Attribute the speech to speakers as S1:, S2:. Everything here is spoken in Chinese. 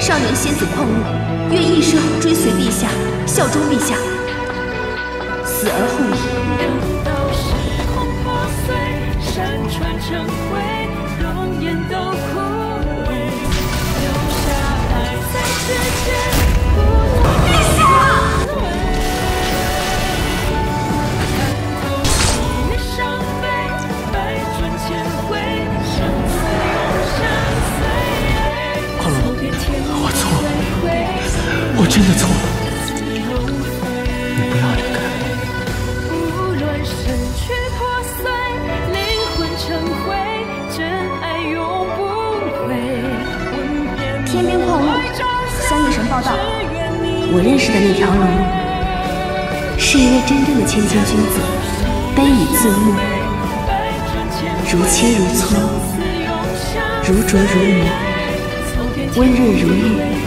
S1: 少年仙子旷悟，愿一生追随陛下，效忠陛下，死而后已。
S2: 等到时空破碎，山川成灰，容颜都枯萎，留下爱在指尖。
S1: 陛下！
S3: 况龙，我错了，我真的错了。你不要离开。
S2: 无论身躯破碎，灵魂成灰，真爱永不悔。
S1: 天边矿物向夜神报道，我认识的那条龙，是一位真正的千金君子，悲以自牧，如切如磋，如琢如磨，温润如玉。